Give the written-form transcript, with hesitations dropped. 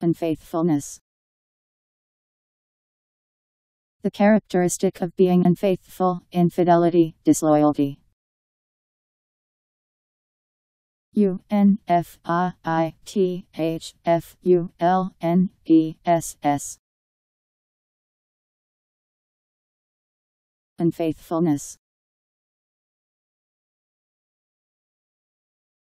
Unfaithfulness. The characteristic of being unfaithful, infidelity, disloyalty. Unfaithfulness. Unfaithfulness.